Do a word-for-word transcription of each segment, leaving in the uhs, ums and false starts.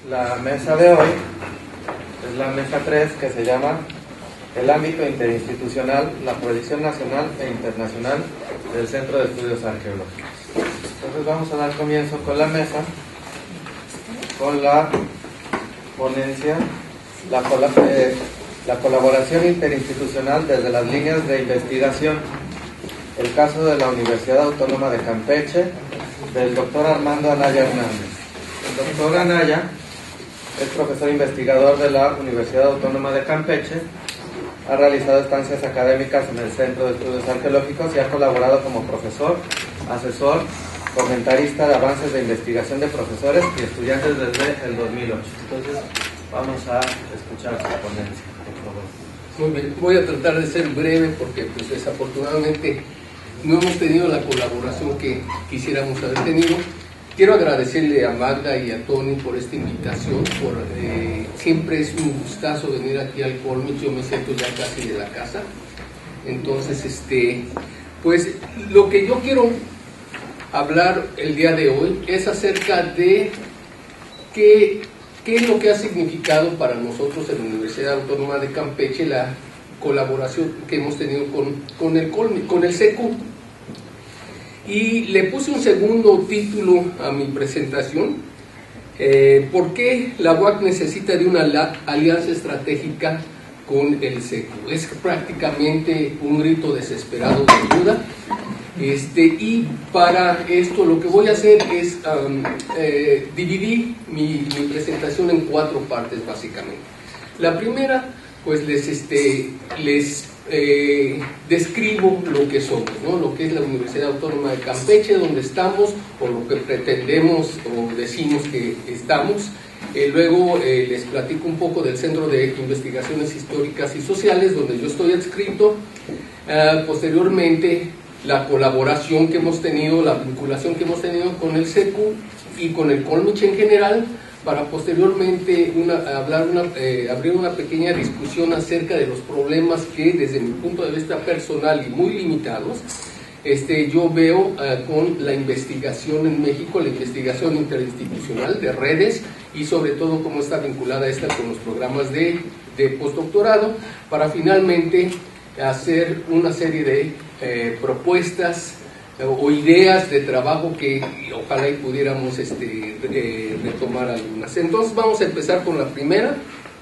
La mesa de hoy es la mesa tres, que se llama El ámbito interinstitucional, la proyección nacional e internacional del Centro de Estudios Arqueológicos. Entonces vamos a dar comienzo con la mesa, con la ponencia, la, eh, la colaboración interinstitucional desde las líneas de investigación. El caso de la Universidad Autónoma de Campeche, del doctor Armando Anaya Hernández. El doctor Anaya es profesor investigador de la Universidad Autónoma de Campeche, ha realizado estancias académicas en el Centro de Estudios Arqueológicos y ha colaborado como profesor, asesor, comentarista de avances de investigación de profesores y estudiantes desde el dos mil ocho. Entonces, vamos a escuchar su ponencia, por favor. Muy bien, voy a tratar de ser breve porque pues desafortunadamente no hemos tenido la colaboración que quisiéramos haber tenido. Quiero agradecerle a Magda y a Tony por esta invitación, por, eh, siempre es un gustazo venir aquí al Colmich, yo me siento ya casi de la casa. Entonces, este, pues lo que yo quiero hablar el día de hoy es acerca de qué, qué es lo que ha significado para nosotros en la Universidad Autónoma de Campeche la colaboración que hemos tenido con, con el Colmich, con el C E C U. Y le puse un segundo título a mi presentación, eh, ¿por qué la U A C necesita de una alianza estratégica con el C E C U? Es prácticamente un grito desesperado de ayuda, este, y para esto lo que voy a hacer es um, eh, dividir mi, mi presentación en cuatro partes básicamente. La primera, pues les, este, les Eh, describo lo que somos, ¿no? Lo que es la Universidad Autónoma de Campeche, donde estamos, o lo que pretendemos o decimos que estamos. Eh, luego eh, les platico un poco del Centro de Investigaciones Históricas y Sociales, donde yo estoy adscrito. Eh, posteriormente, la colaboración que hemos tenido, la vinculación que hemos tenido con el C E C U y con el Colmich en general, para posteriormente una, hablar una, eh, abrir una pequeña discusión acerca de los problemas que desde mi punto de vista personal y muy limitados, este, yo veo uh, con la investigación en México, la investigación interinstitucional de redes y sobre todo cómo está vinculada esta con los programas de, de postdoctorado, para finalmente hacer una serie de eh, propuestas o ideas de trabajo que ojalá y pudiéramos este, eh, retomar algunas. Entonces vamos a empezar con la primera.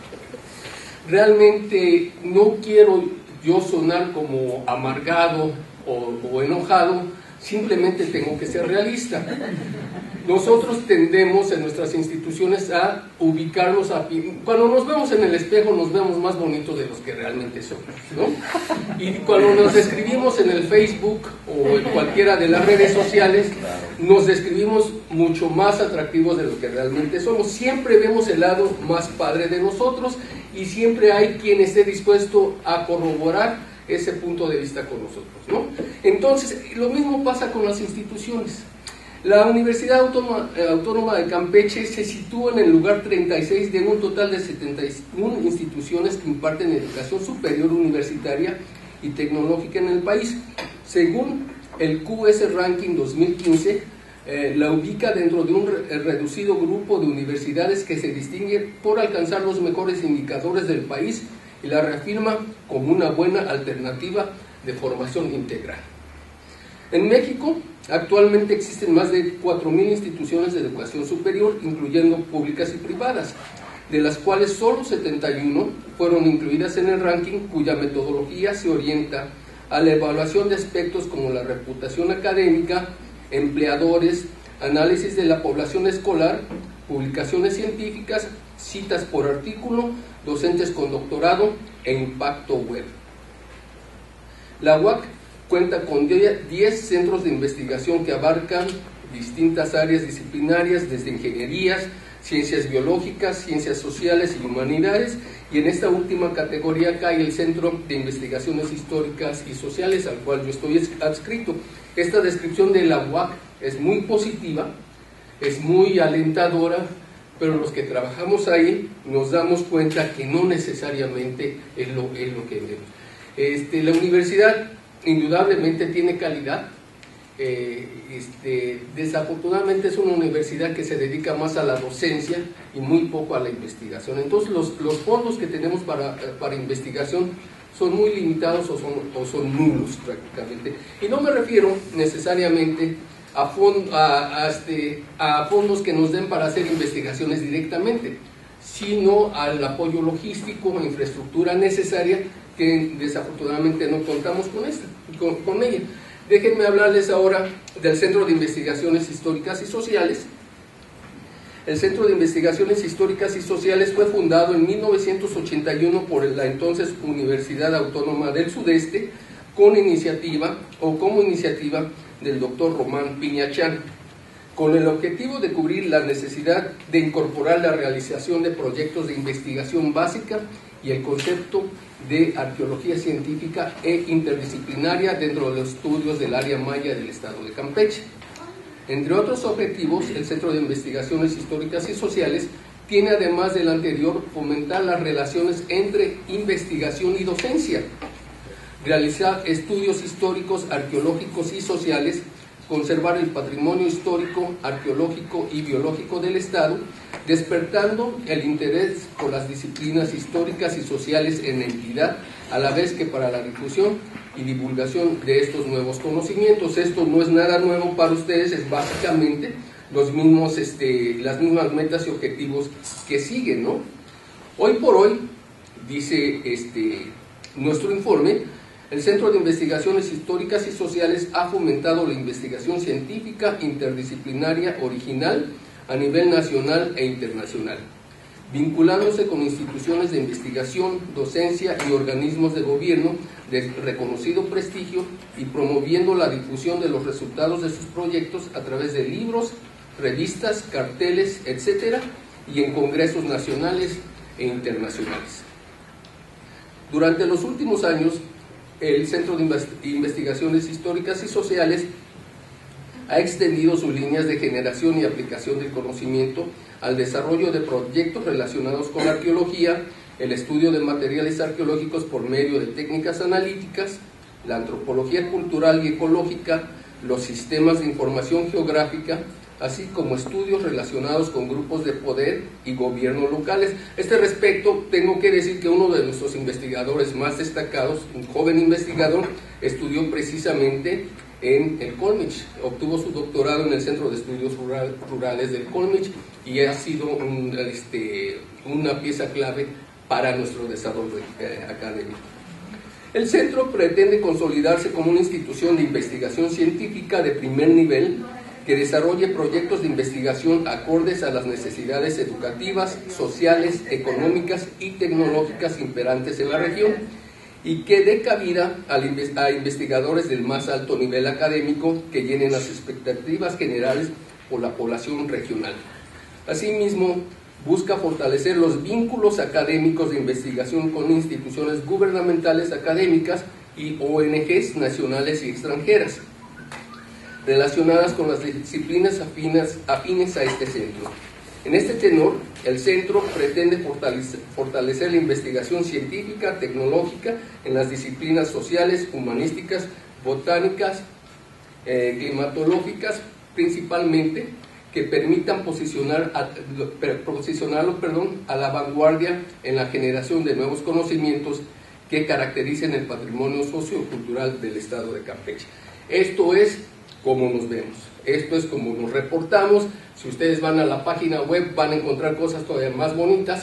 Realmente no quiero yo sonar como amargado o, o enojado, simplemente tengo que ser realista. Nosotros tendemos en nuestras instituciones a ubicarnos, a, cuando nos vemos en el espejo nos vemos más bonitos de los que realmente somos, ¿no? Y cuando nos describimos en el Facebook o en cualquiera de las redes sociales, nos describimos mucho más atractivos de lo que realmente somos. Siempre vemos el lado más padre de nosotros y siempre hay quien esté dispuesto a corroborar ese punto de vista con nosotros, ¿no? Entonces, lo mismo pasa con las instituciones. La Universidad Autónoma, eh, Autónoma de Campeche se sitúa en el lugar treinta y seis de un total de setenta y uno instituciones que imparten educación superior universitaria y tecnológica en el país. Según el Q S Ranking dos mil quince, eh, la ubica dentro de un re reducido grupo de universidades que se distingue por alcanzar los mejores indicadores del país y la reafirma como una buena alternativa de formación integral. En México, actualmente existen más de cuatro mil instituciones de educación superior, incluyendo públicas y privadas, de las cuales solo setenta y uno fueron incluidas en el ranking, cuya metodología se orienta a la evaluación de aspectos como la reputación académica, empleadores, análisis de la población escolar, publicaciones científicas, citas por artículo, docentes con doctorado e impacto web. La U A C cuenta con diez centros de investigación que abarcan distintas áreas disciplinarias, desde ingenierías, ciencias biológicas, ciencias sociales y humanidades, y en esta última categoría cae el Centro de Investigaciones Históricas y Sociales, al cual yo estoy adscrito. Esta descripción de la U A C es muy positiva, es muy alentadora, pero los que trabajamos ahí nos damos cuenta que no necesariamente es lo, es lo que vemos. Este, la universidad indudablemente tiene calidad, eh, este, desafortunadamente es una universidad que se dedica más a la docencia y muy poco a la investigación. Entonces los, los fondos que tenemos para, para investigación son muy limitados o son, o son nulos prácticamente. Y no me refiero necesariamente a, fond, a, a, este, a fondos que nos den para hacer investigaciones directamente, sino al apoyo logístico, infraestructura necesaria, que desafortunadamente no contamos con, esta, con, con ella. Déjenme hablarles ahora del Centro de Investigaciones Históricas y Sociales. El Centro de Investigaciones Históricas y Sociales fue fundado en mil novecientos ochenta y uno por la entonces Universidad Autónoma del Sudeste, con iniciativa o como iniciativa del doctor Román Piñachán, con el objetivo de cubrir la necesidad de incorporar la realización de proyectos de investigación básica y el concepto de arqueología científica e interdisciplinaria dentro de los estudios del área maya del estado de Campeche. Entre otros objetivos, el Centro de Investigaciones Históricas y Sociales tiene, además del anterior, fomentar las relaciones entre investigación y docencia, realizar estudios históricos, arqueológicos y sociales, conservar el patrimonio histórico, arqueológico y biológico del Estado, despertando el interés por las disciplinas históricas y sociales en la entidad, a la vez que para la difusión y divulgación de estos nuevos conocimientos. Esto no es nada nuevo para ustedes, es básicamente los mismos, este, las mismas metas y objetivos que siguen, ¿no? Hoy por hoy, dice este, nuestro informe, el Centro de Investigaciones Históricas y Sociales ha fomentado la investigación científica interdisciplinaria original a nivel nacional e internacional, vinculándose con instituciones de investigación, docencia y organismos de gobierno de reconocido prestigio y promoviendo la difusión de los resultados de sus proyectos a través de libros, revistas, carteles, etcétera, y en congresos nacionales e internacionales. Durante los últimos años, el Centro de Investigaciones Históricas y Sociales ha extendido sus líneas de generación y aplicación del conocimiento al desarrollo de proyectos relacionados con la arqueología, el estudio de materiales arqueológicos por medio de técnicas analíticas, la antropología cultural y ecológica, los sistemas de información geográfica, así como estudios relacionados con grupos de poder y gobierno locales. A este respecto, tengo que decir que uno de nuestros investigadores más destacados, un joven investigador, estudió precisamente en el Colmich, obtuvo su doctorado en el Centro de Estudios Rural, Rurales del Colmich y ha sido un, este, una pieza clave para nuestro desarrollo eh, académico. El centro pretende consolidarse como una institución de investigación científica de primer nivel que desarrolle proyectos de investigación acordes a las necesidades educativas, sociales, económicas y tecnológicas imperantes en la región y que dé cabida a investigadores del más alto nivel académico que llenen las expectativas generales por la población regional. Asimismo, busca fortalecer los vínculos académicos de investigación con instituciones gubernamentales académicas y O N Ges nacionales y extranjeras, relacionadas con las disciplinas afines, afines a este centro. En este tenor, el centro pretende fortalecer, fortalecer la investigación científica, tecnológica en las disciplinas sociales, humanísticas, botánicas, eh, climatológicas, principalmente, que permitan posicionar a, posicionarlo perdón, a la vanguardia en la generación de nuevos conocimientos que caractericen el patrimonio sociocultural del estado de Campeche. Esto es como nos vemos, esto es como nos reportamos. Si ustedes van a la página web van a encontrar cosas todavía más bonitas.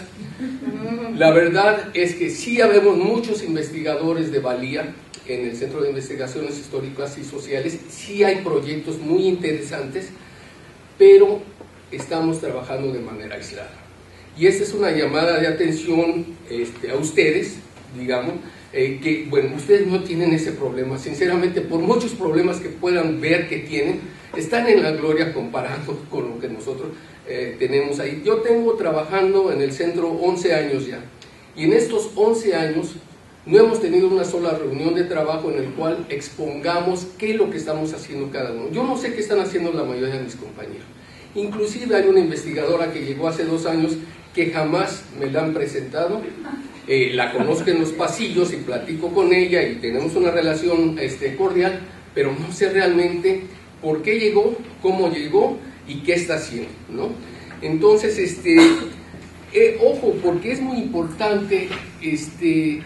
La verdad es que sí habemos muchos investigadores de valía en el Centro de Investigaciones Históricas y Sociales, sí hay proyectos muy interesantes, pero estamos trabajando de manera aislada. Y esta es una llamada de atención este, a ustedes, digamos, eh, que, bueno, ustedes no tienen ese problema, sinceramente, por muchos problemas que puedan ver que tienen, están en la gloria comparando con lo que nosotros eh, tenemos ahí. Yo tengo trabajando en el centro once años ya, y en estos once años no hemos tenido una sola reunión de trabajo en el cual expongamos qué es lo que estamos haciendo cada uno. Yo no sé qué están haciendo la mayoría de mis compañeros. Inclusive hay una investigadora que llegó hace dos años que jamás me la han presentado. Eh, la conozco en los pasillos y platico con ella y tenemos una relación este, cordial, pero no sé realmente por qué llegó, cómo llegó y qué está haciendo, ¿no? Entonces, este, eh, ojo, porque es muy importante este,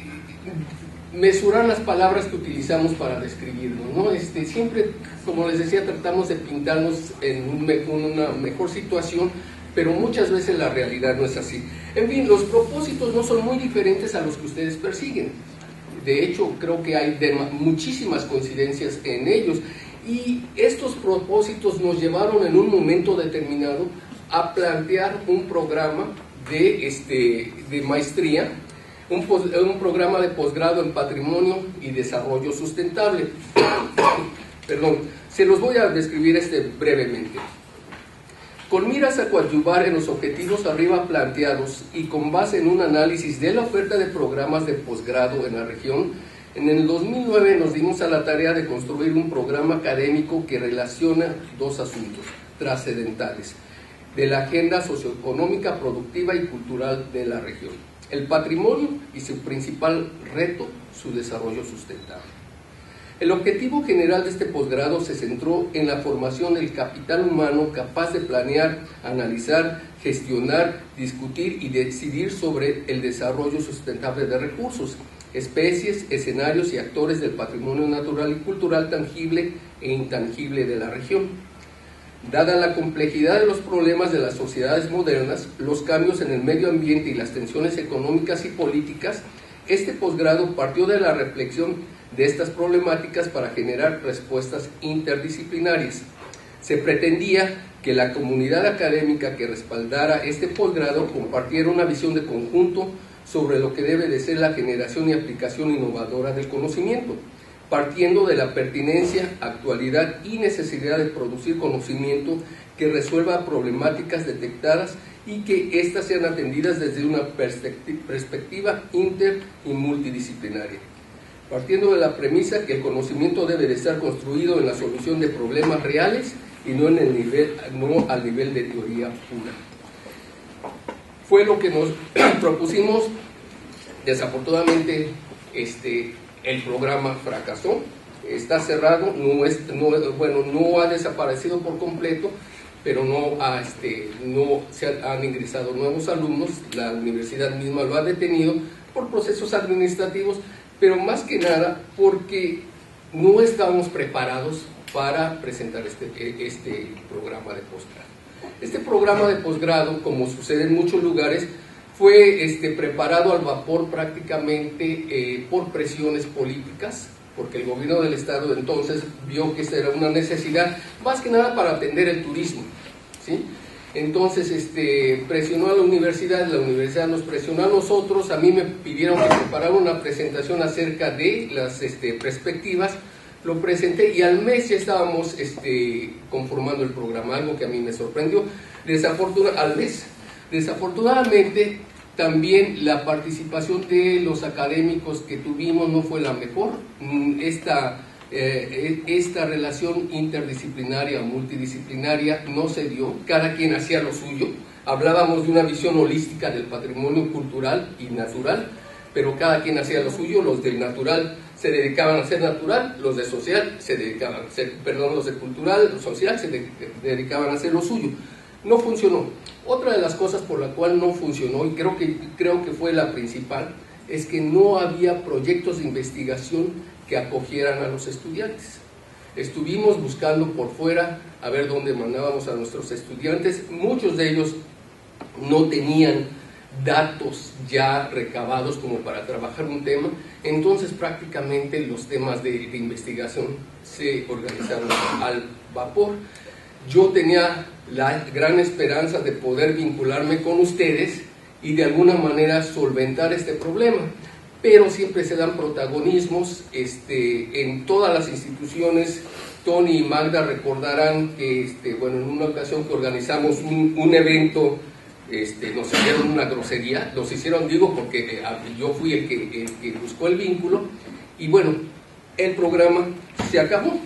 mesurar las palabras que utilizamos para describirnos, ¿no? Este, siempre, como les decía, tratamos de pintarnos en un, una mejor situación, pero muchas veces la realidad no es así. En fin, los propósitos no son muy diferentes a los que ustedes persiguen. De hecho, creo que hay muchísimas coincidencias en ellos. Y estos propósitos nos llevaron en un momento determinado a plantear un programa de, este, de maestría, un, pos, un programa de posgrado en Patrimonio y Desarrollo Sustentable. Perdón, se los voy a describir este brevemente. Con miras a coadyuvar en los objetivos arriba planteados y con base en un análisis de la oferta de programas de posgrado en la región, en el dos mil nueve nos dimos a la tarea de construir un programa académico que relaciona dos asuntos trascendentales de la agenda socioeconómica, productiva y cultural de la región: el patrimonio y su principal reto, su desarrollo sustentable. El objetivo general de este posgrado se centró en la formación del capital humano capaz de planear, analizar, gestionar, discutir y decidir sobre el desarrollo sustentable de recursos, especies, escenarios y actores del patrimonio natural y cultural tangible e intangible de la región. Dada la complejidad de los problemas de las sociedades modernas, los cambios en el medio ambiente y las tensiones económicas y políticas, este posgrado partió de la reflexión de estas problemáticas para generar respuestas interdisciplinarias. Se pretendía que la comunidad académica que respaldara este posgrado compartiera una visión de conjunto sobre lo que debe de ser la generación y aplicación innovadora del conocimiento, partiendo de la pertinencia, actualidad y necesidad de producir conocimiento que resuelva problemáticas detectadas y que éstas sean atendidas desde una perspectiva inter y multidisciplinaria, partiendo de la premisa que el conocimiento debe de estar construido en la solución de problemas reales y no, en el nivel, no al nivel de teoría pura. Fue lo que nos propusimos. Desafortunadamente, este, el programa fracasó, está cerrado, no, es, no, bueno, no ha desaparecido por completo, pero no, ha, este, no se han ingresado nuevos alumnos, la universidad misma lo ha detenido por procesos administrativos, pero más que nada porque no estábamos preparados para presentar este, este programa de posgrado. Este programa de posgrado, como sucede en muchos lugares, fue este, preparado al vapor prácticamente eh, por presiones políticas, porque el gobierno del estado entonces vio que esa era una necesidad, más que nada para atender el turismo, ¿sí? Entonces este, presionó a la universidad, la universidad nos presionó a nosotros, a mí me pidieron que preparara una presentación acerca de las este, perspectivas, lo presenté y al mes ya estábamos este, conformando el programa, algo que a mí me sorprendió. Desafortunadamente, al mes, desafortunadamente también la participación de los académicos que tuvimos no fue la mejor. Esta, eh, esta relación interdisciplinaria o multidisciplinaria no se dio, cada quien hacía lo suyo. Hablábamos de una visión holística del patrimonio cultural y natural, pero cada quien hacía lo suyo. Los del natural se dedicaban a ser natural, los de social se dedicaban a ser, perdón, los de cultural, los social se de, dedicaban a hacer lo suyo. No funcionó. Otra de las cosas por la cual no funcionó, y creo que, creo que fue la principal, es que no había proyectos de investigación que acogieran a los estudiantes. Estuvimos buscando por fuera a ver dónde mandábamos a nuestros estudiantes. Muchos de ellos no tenían datos ya recabados como para trabajar un tema, entonces prácticamente los temas de, de investigación se organizaron al vapor. Yo tenía la gran esperanza de poder vincularme con ustedes y de alguna manera solventar este problema, pero siempre se dan protagonismos este, en todas las instituciones. Tony y Magda recordarán que este, bueno, en una ocasión que organizamos un, un evento, Este, nos hicieron una grosería, los hicieron, digo, porque eh, yo fui el que, el que buscó el vínculo, y bueno, el programa se acabó.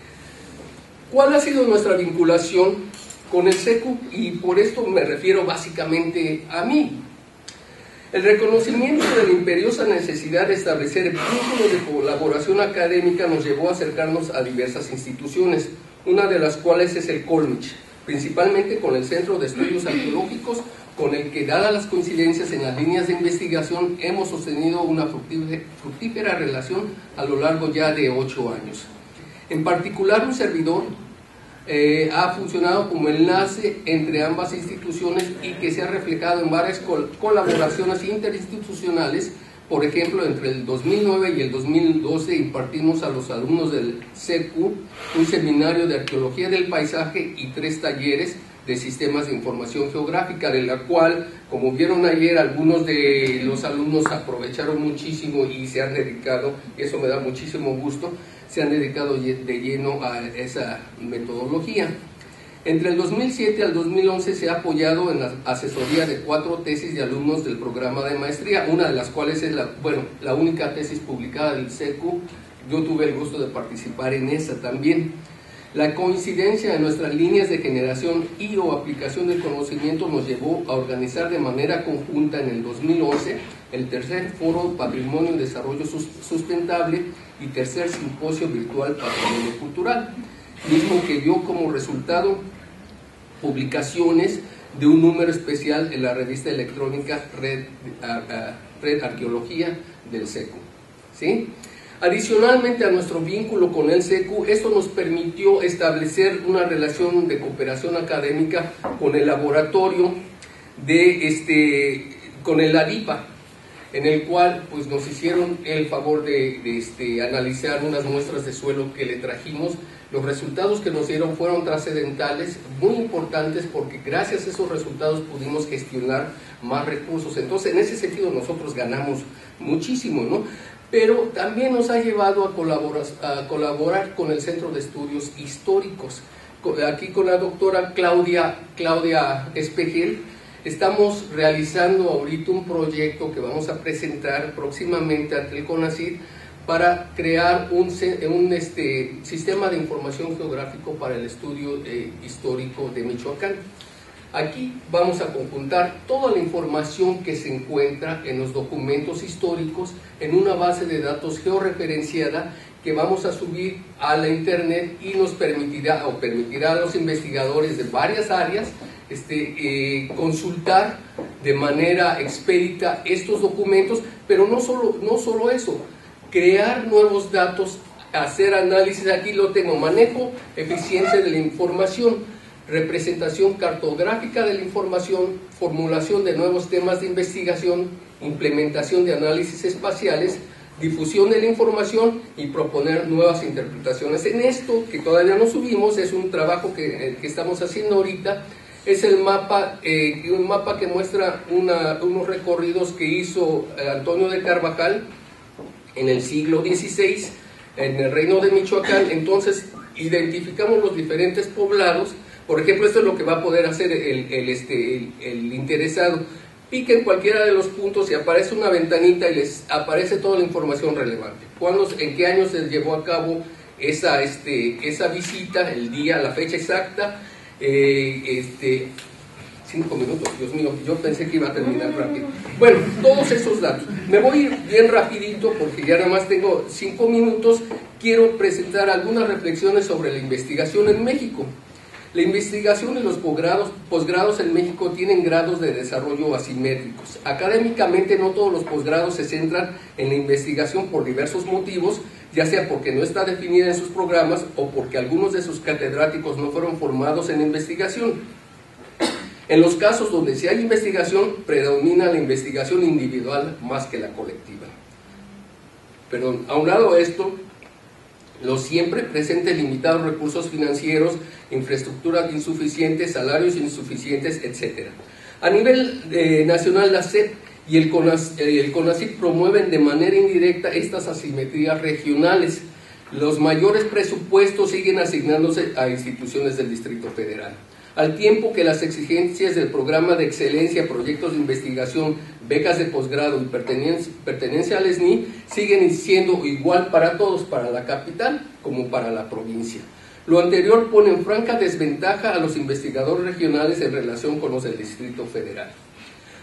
¿Cuál ha sido nuestra vinculación con el SECU? Y por esto me refiero básicamente a mí. El reconocimiento de la imperiosa necesidad de establecer vínculos de colaboración académica nos llevó a acercarnos a diversas instituciones, una de las cuales es el Colmich, principalmente con el Centro de Estudios Arqueológicos, con el que, dadas las coincidencias en las líneas de investigación, hemos sostenido una fructífera, fructífera relación a lo largo ya de ocho años. En particular, un servidor eh, ha funcionado como enlace entre ambas instituciones y que se ha reflejado en varias col colaboraciones interinstitucionales. Por ejemplo, entre el dos mil nueve y el dos mil doce impartimos a los alumnos del C E C U un seminario de arqueología del paisaje y tres talleres de sistemas de información geográfica, de la cual, como vieron ayer, algunos de los alumnos aprovecharon muchísimo y se han dedicado, y eso me da muchísimo gusto, se han dedicado de lleno a esa metodología. Entre el dos mil siete al dos mil once se ha apoyado en la asesoría de cuatro tesis de alumnos del programa de maestría, una de las cuales es la, bueno, la única tesis publicada del C E C U. Yo tuve el gusto de participar en esa también. La coincidencia de nuestras líneas de generación y o aplicación del conocimiento nos llevó a organizar de manera conjunta en el dos mil once el tercer Foro Patrimonio y Desarrollo Sustentable y tercer Simposio Virtual Patrimonio Cultural, mismo que dio como resultado publicaciones de un número especial en la revista electrónica Red, uh, uh, Red Arqueología del C E C U. ¿Sí? Adicionalmente a nuestro vínculo con el C E C U, esto nos permitió establecer una relación de cooperación académica con el laboratorio de este, con el ADIPA, en el cual pues nos hicieron el favor de, de este, analizar unas muestras de suelo que le trajimos. Los resultados que nos dieron fueron trascendentales, muy importantes, porque gracias a esos resultados pudimos gestionar más recursos. Entonces, en ese sentido nosotros ganamos muchísimo, ¿no? Pero también nos ha llevado a colaborar, a colaborar con el Centro de Estudios Históricos. Aquí con la doctora Claudia, Claudia Espejel, estamos realizando ahorita un proyecto que vamos a presentar próximamente ante el CONACYT para crear un, un este, sistema de información geográfico para el estudio eh, histórico de Michoacán. Aquí vamos a conjuntar toda la información que se encuentra en los documentos históricos en una base de datos georreferenciada que vamos a subir a la internet y nos permitirá o permitirá a los investigadores de varias áreas este, eh, consultar de manera expedita estos documentos, pero no solo, no solo eso, crear nuevos datos, hacer análisis. Aquí lo tengo: manejo eficiente de la información, representación cartográfica de la información, formulación de nuevos temas de investigación, implementación de análisis espaciales, difusión de la información y proponer nuevas interpretaciones. En esto, que todavía no subimos, es un trabajo que, que estamos haciendo ahorita, es el mapa, eh, un mapa que muestra una, unos recorridos que hizo Antonio de Carvajal en el siglo dieciséis, en el reino de Michoacán. Entonces, identificamos los diferentes poblados. Por ejemplo, esto es lo que va a poder hacer el, el, este, el, el interesado. Pica en cualquiera de los puntos y aparece una ventanita y les aparece toda la información relevante. ¿Cuándo, en qué año se llevó a cabo esa, este, esa visita, el día, la fecha exacta? Eh, este, cinco minutos, Dios mío, yo pensé que iba a terminar rápido. Bueno, todos esos datos. Me voy a ir bien rapidito porque ya nada más tengo cinco minutos. Quiero presentar algunas reflexiones sobre la investigación en México. La investigación y los posgrados, posgrados en México tienen grados de desarrollo asimétricos. Académicamente, no todos los posgrados se centran en la investigación por diversos motivos, ya sea porque no está definida en sus programas o porque algunos de sus catedráticos no fueron formados en la investigación. En los casos donde sí hay investigación, predomina la investigación individual más que la colectiva. Pero a un lado de esto, los siempre presentes limitados recursos financieros, infraestructuras insuficientes, salarios insuficientes, etcétera. A nivel eh, nacional, la C E P y el, CONAS, eh, el CONACYT promueven de manera indirecta estas asimetrías regionales. Los mayores presupuestos siguen asignándose a instituciones del Distrito Federal, al tiempo que las exigencias del programa de excelencia, proyectos de investigación, becas de posgrado y pertenencia, pertenencia al S N I siguen siendo igual para todos, para la capital como para la provincia. Lo anterior pone en franca desventaja a los investigadores regionales en relación con los del Distrito Federal.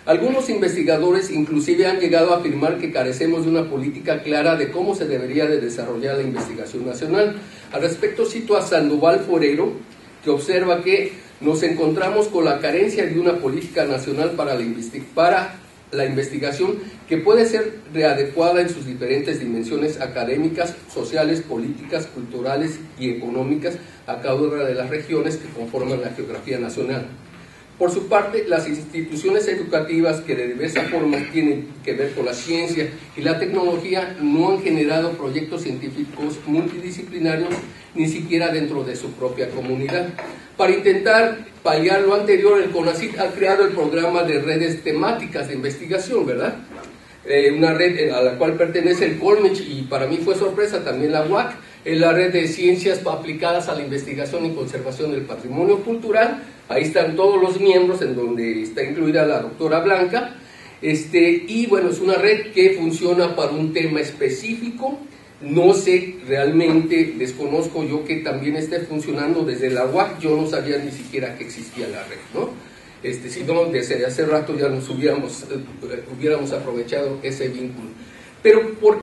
Algunos investigadores inclusive han llegado a afirmar que carecemos de una política clara de cómo se debería de desarrollar la investigación nacional. Al respecto cito a Sandoval Forero, que observa que nos encontramos con la carencia de una política nacional para la, investi para la investigación que puede ser readecuada en sus diferentes dimensiones académicas, sociales, políticas, culturales y económicas a cada una de las regiones que conforman la geografía nacional. Por su parte, las instituciones educativas que de diversa forma tienen que ver con la ciencia y la tecnología no han generado proyectos científicos multidisciplinarios ni siquiera dentro de su propia comunidad. Para intentar paliar lo anterior, el CONACYT ha creado el programa de redes temáticas de investigación, ¿verdad? Eh, una red a la cual pertenece el Colmich y para mí fue sorpresa también la U A C, es la red de ciencias aplicadas a la investigación y conservación del patrimonio cultural. Ahí están todos los miembros, en donde está incluida la doctora Blanca, este, y bueno, es una red que funciona para un tema específico. No sé, realmente desconozco yo que también esté funcionando desde la U A C, yo no sabía ni siquiera que existía la red, ¿no? Este, si no, desde hace rato ya nos hubiéramos, eh, hubiéramos aprovechado ese vínculo. Pero, ¿por